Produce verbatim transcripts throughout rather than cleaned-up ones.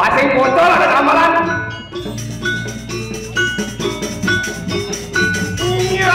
Masih bocor ada amalan. Ya.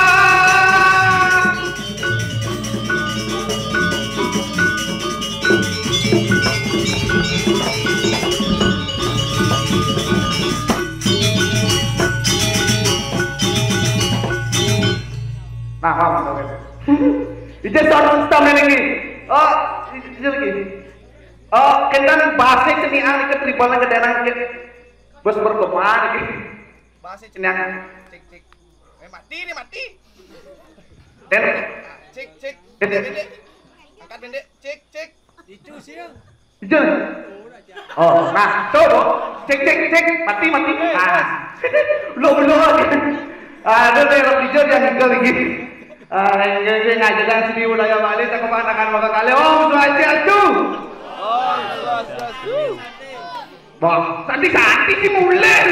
Nah, paham dong. Itu soal stam ini. Oh, itu lagi. Oh, kendan bahasa ceniang ke tribalan ke daerah ke. Bos berkemar iki. Bahasa ceniang. Cek cek. Eh mati nih mati. Den. Cek cek. Pendek. Angkat pendek. Cek cek. Itu sih. Itu. Oh, nah, coba cek cek cek mati mati. Ah. Lo belum. Ada daerah hijau yang tinggal lagi. Ah, yang ngajakan sini wilayah Bali tak kepanakan maka kali. Oh, Swastiastu. Oh, Swastiastu. Bang, tadi santi sih mulai.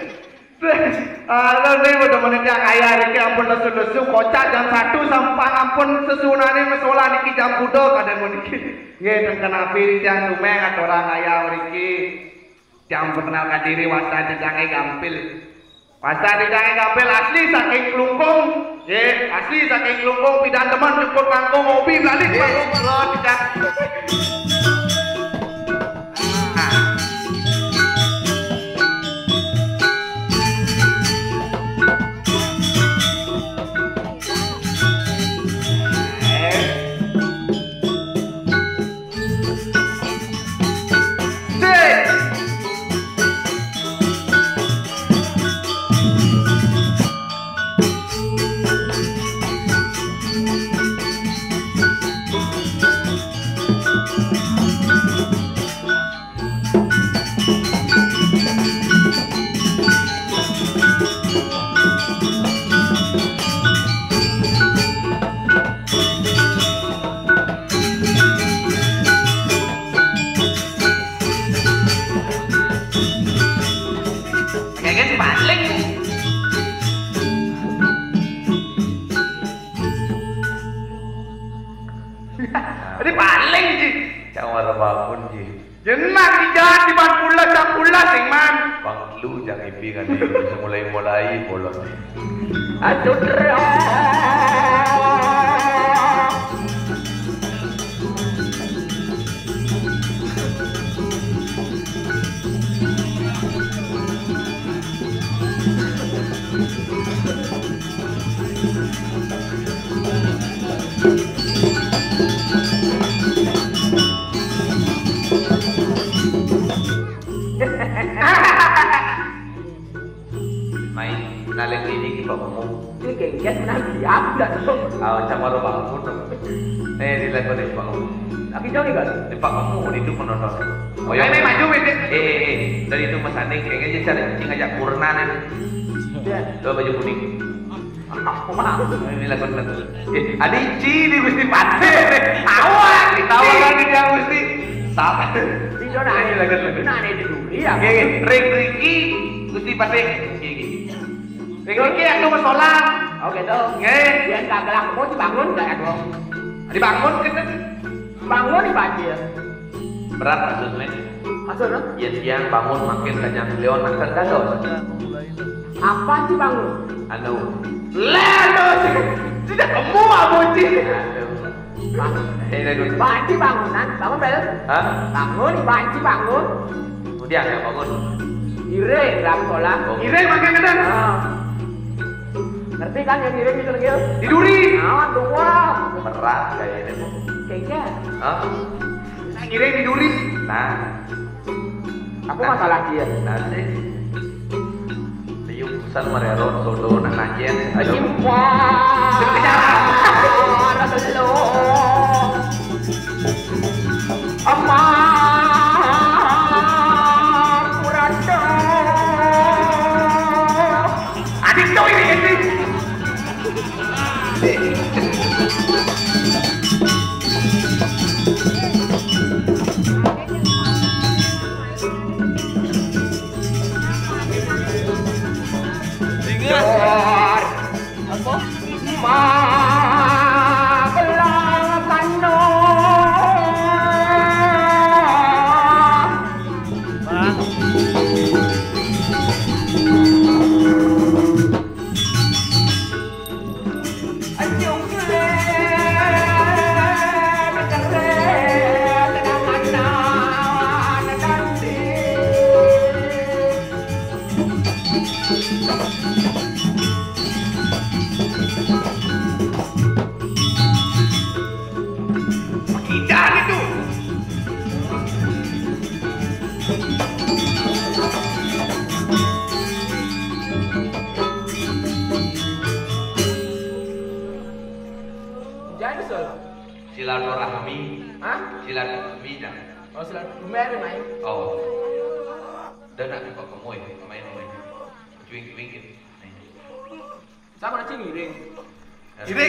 Ah, nih udah menit yang ayah ini ampun lesu-lesu kocak jam satu sampai ampun sesunane mesola niki jam budo kadang mau niki. Nggih teng kenapi yang sumeng atau orang ayah mriki. Jam perkenalkan diri wasta jejange gampil. Wasta jejange gampil asli saking Klungkung. Nggih, asli saking Klungkung pidan teman cukur kangkung ngopi balik bangun bro tidak. Ini paling sih. Jangan bangun ji. Jenang tidak di ban pula jam pula sing man. Bang lu jangan impi kan dia mulai mulai bolong. Aduh main naling ini kita kamu. Ini kayaknya nanti apa tuh? Ah, sama lo bangun dong. Eh, di lagu ni bangun. Tapi jauh kan? Di pak kamu itu menonton. Oh ya, ini maju ini. Eh, eh, eh, dari itu Mas Aning kayaknya dia cari cing ajak purna nih. Dua baju kuning. Aku mau. Ini lagu lagu. Eh, ada Ici di Gusti Pate. Awak, tahu kan dia Gusti. Sabar. Di zona ini lagu lagu. Nah, ini dulu. Iya. Oke, Ring Riki Gusti Pate. Ring Riki aku mau sholat. Oke tuh. Oke. Dia nggak gelang mau dibangun nggak aku? Dibangun kita. Bangun di banjir. Berat maksudnya. Maksudnya? Ya siang bangun makin banyak leon makan gados. Apa sih bangun? Anu. Lalu tidak kamu abu sih. Eh, lagu. Banci bangunan, bangun bel. Hah? Bangun, banci bangun. Kemudian ya bangun. Ire dalam sekolah. Ire makan kedan. Ngerti kan yang ire itu lagi? Tiduri. Ah, dua. Berat kayaknya bu. Kayaknya. Hah? Ire tiduri. Nah. Aku masalah dia. Nanti. Liuk pesan mererot sodo nak najen. Ayo. Wah. Rasa lo. Amma. Kuranda. Adik kau ini ini. Dengar. Apa? Ma belakano. silaturahmi. Hah? Silaturahmi dah. Oh silaturahmi ada main. Oh. Dan nak kau kemoy, main main. Cuing-cuing gitu. Sama nak ngiring. Iring.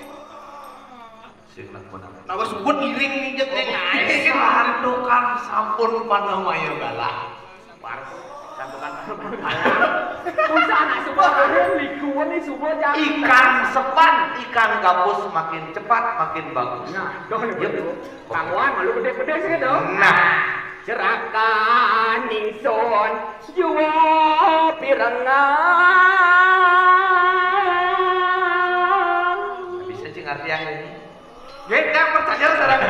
Sing nak pun. Nama sebut iring nih jet nih. Santukan sampun panamaya galah. Waras. Santukan Usaha anak semua orang likuan nih semua jangan. Ikan sepan, ikan gabus makin cepat makin bagus. Nah, dong yuk. Kangwan malu gede-gede sih dong. Nah, Cerakan ingsun jua pirengan. bisa sih ngerti yang ini. Kita percaya sarang.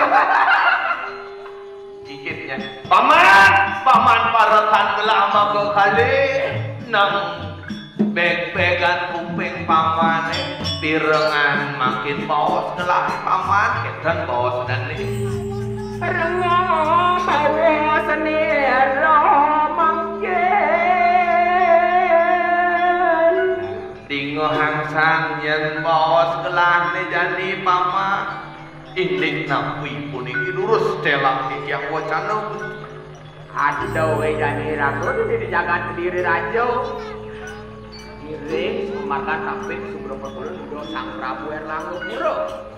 Cicitnya. Paman, paman parakan lama ke kali nang beg-began kuping paman pirengan makin bawas ngelai paman ketan bawas dan nih. Rengo bawa senira mangken Dingo hangsan yen bawas kelah nih jani paman. Indik napui puniki lurus telak tiang wacana. Aduh we jani rago di jagat diri rajo Iring makan tapik subropo bulan udah sang Prabu Erlangga Puro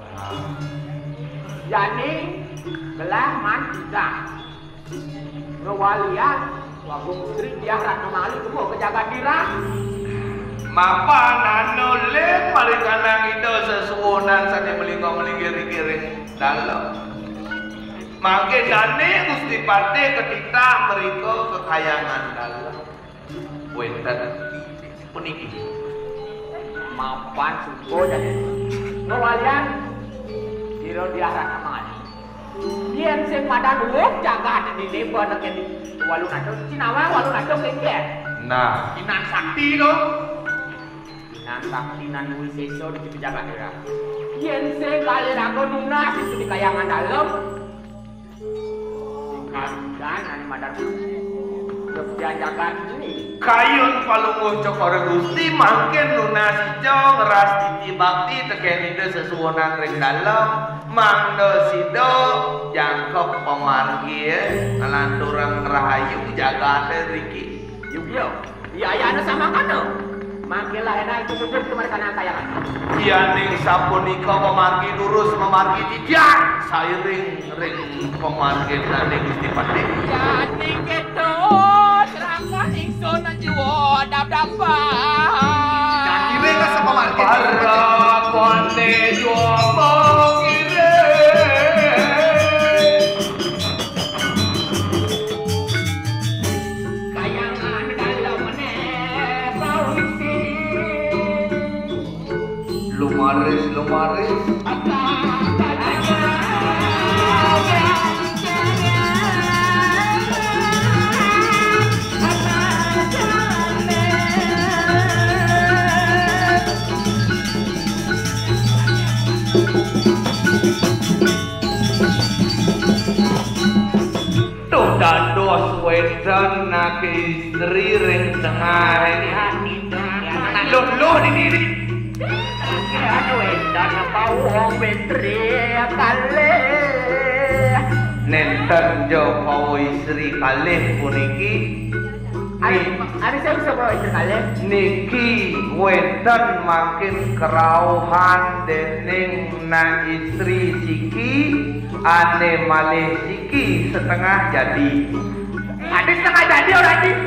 Jani gelah man kita ngewalian waktu putri dia ratu mali kemo ke jagat dira Mapa nanole palikanang itu sesuonan sane melinggo melinggir-giring dalam. Makin dane Gusti Pati ketika mereka kekayangan dalam. Wenten puniki. mapan suko jadi ngewalian diro dia ratu mali Yen sing padan wong jagat di lebo nek di walun ado Cinawa walun ado kengker Nah, Inan sakti dong. Nan sakti nan wiseso di situ jagat dira. Yen sing kali rago nunas itu di kayangan dalem. Sing dan ane madar. Kepian jagat ini. kayun palunguh cokore Gusti mangken lunas ijo ngeras titi bakti teken ide sesuonan ring dalem mangdo sido jangkep pemargi ngelanturang rahayu jagate riki. Yuk yo. Iya ayana sama kano. Makilah enak itu sujud kemari kana kayangan. Yaning sapunika pemargi lurus memargi tijang sairing ring pemargi nane Gusti Pati. Yaning keto serangkan ingsun juo dap-dapan. Nah, kira ka sa pamarket. Para konde juomo kire. Kayangan dalam meneh sawisi. Lumaris lumaris. Dados wedan nak istri ring tengah ini loh loh ini ini Aduh edan apa wong betri kale. nenten Joko istri kalih puniki Ari ari saya bisa bawa istri kale. niki wedan makin kerauhan dening na istri siki ane malih siki setengah jadi. Ada setengah jadi orang ini.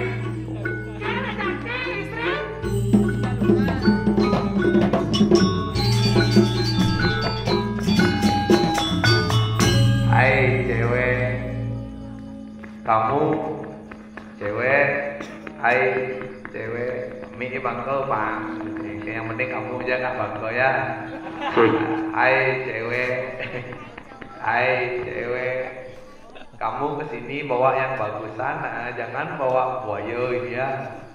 Hai cewek, kamu cewek, hai cewek, mi bangko pak, yang penting kamu jaga bangko ya. Hai cewek, hai cewek, kamu kesini bawa yang bagusan, nah, jangan bawa buaya ini ya.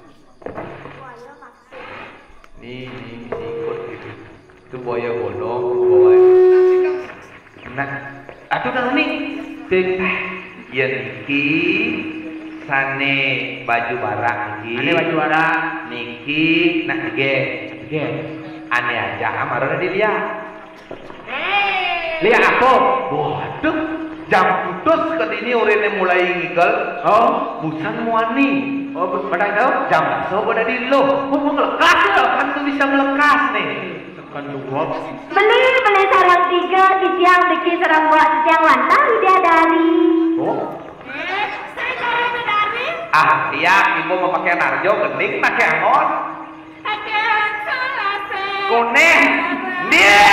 Nih, nih, ikut gitu. Itu buaya bodong, bawa. Nah, aduh dah nih, ting, ya niki, sane baju barang niki, Ane baju barang. niki, nak ge, ge, ane aja, amaran dilihat. Lihat aku. Waduh, jam putus ke ini urine mulai ngigel. Oh, Busan muani. oh pada itu. Jam so pada di lo. Oh, mau ngelekas ya? Kan tuh bisa melekas nih. Tekan dua. Beli beli sarang tiga di tiang bikin sarang buat di tiang wanita dia dari. Oh. Eh, saya sarang dari. Ah, iya, ibu mau pakai narjo, gening, pakai angon. Pakai salah saya. Kuning. Dia.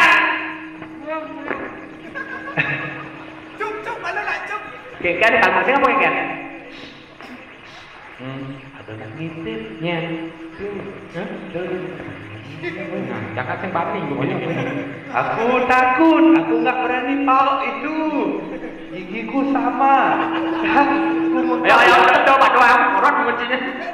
Cuk, cuk, mana nak cuk? Keken kalau masih apa keken? Hmm, ada yang ngintip. Nya. Hah? Nah, jangan sing pating pokoknya. Aku takut, aku nggak berani mau itu. Gigiku sama. Aku mau. Ayo ayo coba doa orang kuncinya.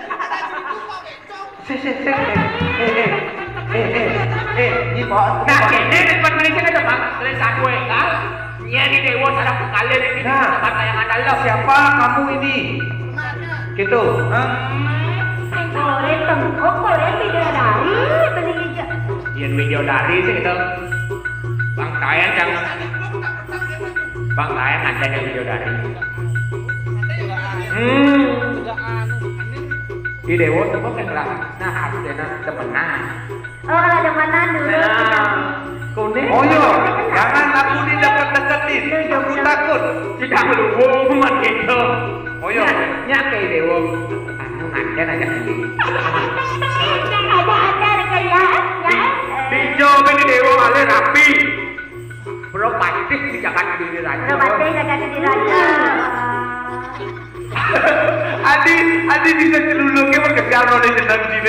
Si si si. Eh eh eh eh eh. Ini bawa. Nah, kene di depan Malaysia kan bang, kalian satu kan? Nya di dewa sarang kalian ini Nah. tempat yang ada lo. Siapa kamu ini? Gitu. Hah? Boleh tengkok, boleh tidak dari. Beli aja. Yang video dari sih gitu. Bang Tayan yang Bang Tayan ada yang video dari. Hmm. Di dewa tuh kan lah. Nah, harusnya temenan. Oh, kalau ada mana dulu. Nah, kuning. Oh yo, jangan aku didekat-deketin. Aku takut. Tidak melulu umat gitu. Oh yo, Nya kayak dewa. Anu ngajen aja ini. Ada ada kayak ya. Hijau ini dewa ale rapi. Bro patis di Jakarta diri raja. Robatnya jaga di raja. Adi, Adi bisa celuluknya berkejar oleh jenang sini.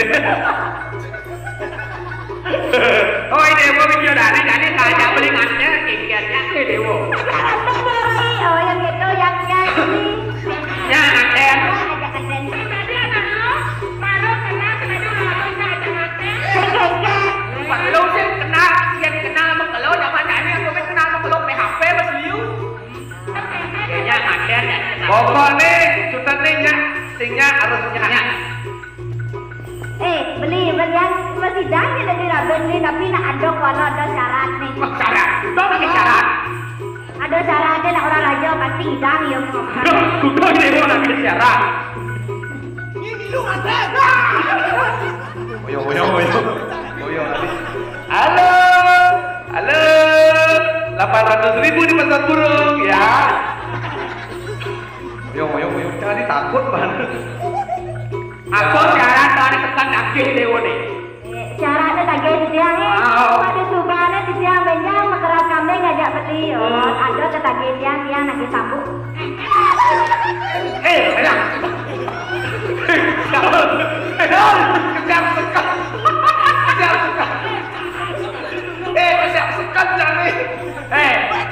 Oh ini dewa video dari jadi tanya belingannya kikiannya ke dewa. Oh, yang itu yang nyanyi. Ya ngajen. Ajak aden. Tadi anak lo baru kena kena dulu ajak aden. Pak lo sih kenal, yang kenal sama kalau nama ini aku kenal sama kalau P H P Mas Liu. Ya ngajen ya. Pokoknya sultan nya, singnya harus nyanya. Eh, beli beli yang masih dahnya dari Raben nih, tapi nak ada kalau ada syarat nih. Oh, syarat, itu pakai syarat. Ada syaratnya nak orang raja pasti hidang ya. Kudu dewa lagi syarat. Oyo, oyo, oyo, oyo. Halo, halo. delapan ratus ribu di pasar burung ya. Oyo, oyo, oyo. Jangan ditakut banget. Aku syarat tadi tekan kaki dewa nih. Syaratnya tak gaya di tiang ya. Oh. Pada subahnya di tiang banyak makerat kambing ngajak beli. Oh, ada tetap gaya tiang tiang nak sambung. Eh, enak. Kejar sekat. Kejar sekat. Eh, kejar sekat jangan. Eh,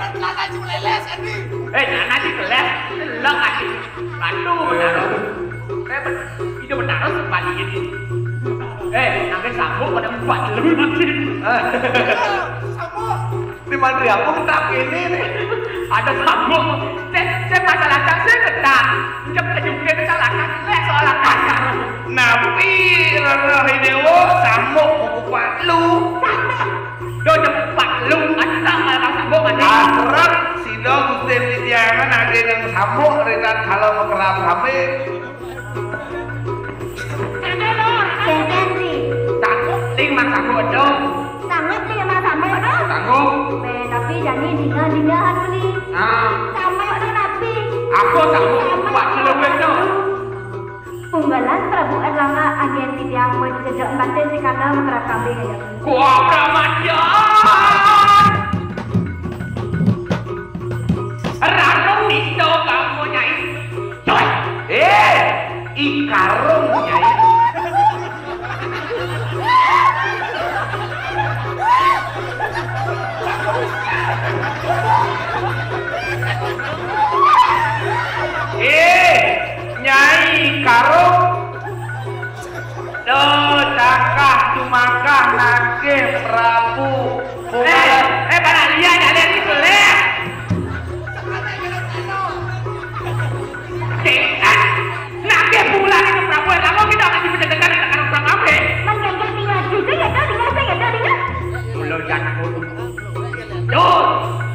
eh, nana di kelas, lek aja. Aduh, benar. Eh, itu benar sebalik ini. Eh, nanti sambung pada empat lu nanti. Di mana aku tak ini nih. Ada sambung. Saya, saya masalah tak saya ketak. Jam kejungke masalah tak saya soal kacang. Napi rara hidewo samuk buku lu. Do cepat lu ada malah sambung ada. Arep sida Gusti Titiangan age yang samuk rekan kalau mekerap kami. Kenten sih. Sanggup ting mak sanggup do. Sangat sih emang sama dah. Sanggup. Eh, tapi jadi dingin dingin beli. Nah, Sama dah tapi. aku sanggup empat kilometer. Punggalan Prabu Erlangga agen di tiang mau dikejak batin si karena makerat kambing aja. Gua Ramadan. Ranum itu kamu nyai. Coy. Eh, ikarung nyai. Eh, nyai karung. Duh, cakah tumakah nage Prabu. Eh, eh para lihat ada yang kelek. Kita nake pulang itu Prabu kamu kita akan dipendekan dengan orang apa? Man gagak tinggal juga ya dah tinggal saya dah tinggal. Mulut jangan mulut. Jor,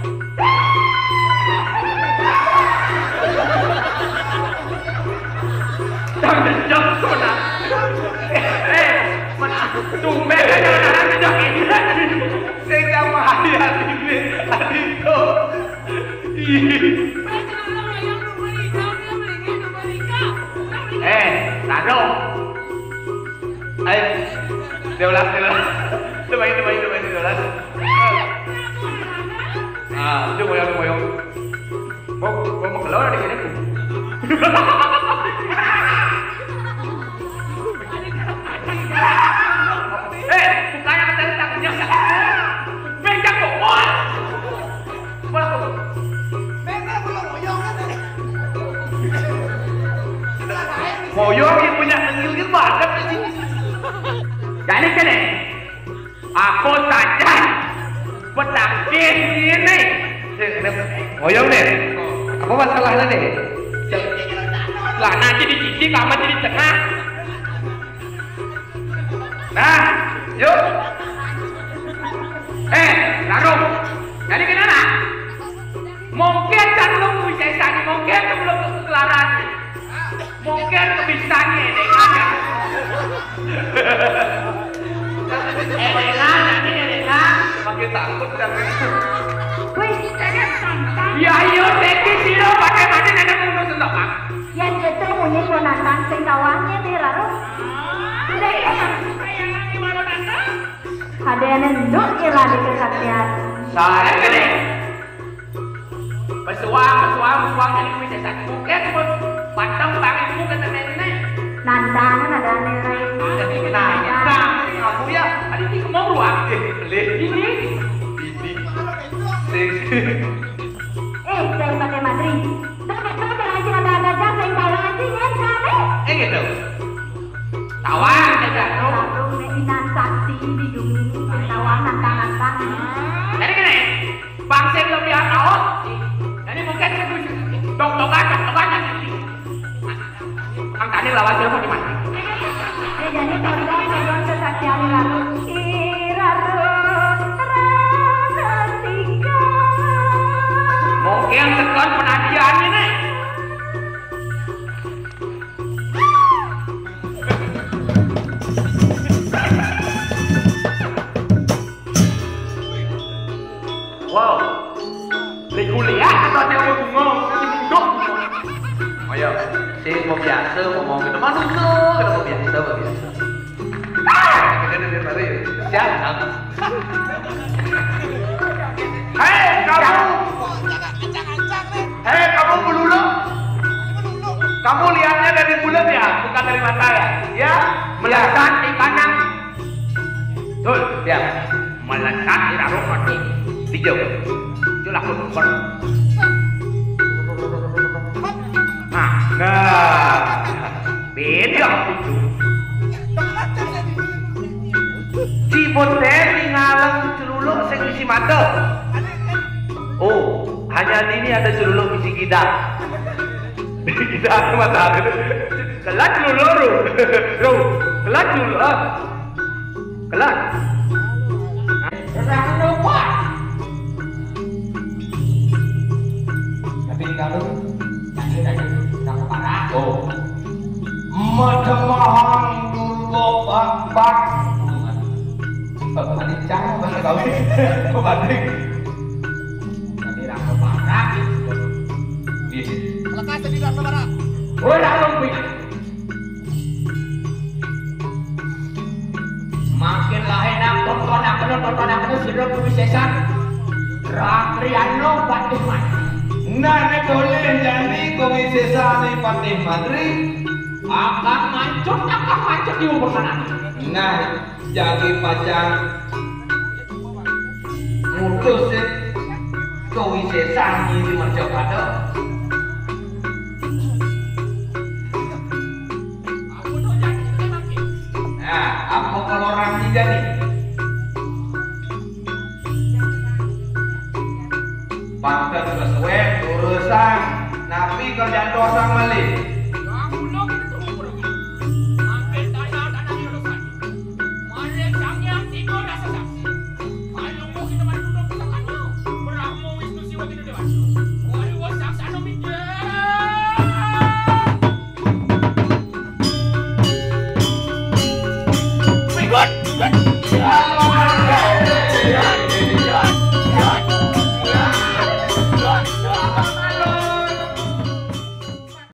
Tumben kan jangan sudah ini. Sing kamari adine, adito. Eh, Tado. Ayo. Deulas, deulas. Coba ini, coba ini, coba ini deulas. Ah, coba ya, coba ya. Kok kok mau keluar di sini? Eh, bukannya mencari tangannya. Bengkak kok. Wah. Moyong yang punya ngil-ngil banget ini. Jadi gini, aku saja pesakit ini. Moyong nih. Apa masalahnya nih? Lah nanti di sisi kamu jadi tengah. Nah, yuk. Eh, lalu, jadi gimana? Mungkin kan lu bisa sani, mungkin sebelum kekelaran. Mungkin kebisaannya dengannya. Eh, dengan, nanti dengan. Makin takut kan. Wih, saya nantang. Ya iya, teki siro pakai mati nenek mundur sentok. Yang itu punya gua nantang sing kawannya nih lalu. Ada yang nenduk ilah di kesaktian. Saya gede. Pesuang, pesuang, pesuang jadi bisa sakit. Mungkin pun pantang banget mungkin nenek-nenek. Nantangan ada nilai. Jadi kenanya, nah, kamu ya, ada ini mau ruang. Beli Ini, Eh, saya pakai matri. Tapi kalau dengan ada ada jam saya kawangan sih ya, kali. eh gitu. kawan aja tuh. Lalu medinan saksi di dunia ini kawan nantang-nantang. Jadi gini, bangsa yang lebih tahu. Jadi mungkin dok-dokan, dok-dokan nanti. Kang tadi lawan siapa di mana? Eh, jadi tolong-tolong kesaksian lalu. Irarun terasikan. Mungkin tekan penadian ini. Wow, di kuliah atau dia mau bungong, nanti bunduk. Oh ya, si mau biasa ngomong gitu, mana tuh? Kita mau biasa, mau biasa. Kita nih biar tadi, siap. Hei kamu, hei kamu beluluk. Kamu lihatnya dari mulut ya, bukan dari mata ya? Ya, Melesat di kanan, betul. Ya, melesat di dalam hati. hijau. Itulah kumpul. Nah, nah, beda itu. Si boten ngalang celuluk sing isi mata. Oh, hanya ini ada celuluk isi gidak. Gidak mata. Kelat celuluk ru. Ru, kelat celuluk. ah. Kelat. Jangan lupa. Tapi kalau Tadi tadi sudah keparah. oh mademahang dulu bak-bak banding jangan bahasa kau kau banding Tadi sudah keparah. oh dalam pik Makin lahir nak tonton aku tonton aku siro kebisesan. Rakriano Batiman. nah nek boleh jadi komisesa ni Patih Madri Akan mancut, akan mancut di umur sana. nah jadi pacar mutus komisesa ni di Marjokado nah apa kalau orang ni jadi pantas sesuai urusan napi kerja dosa malih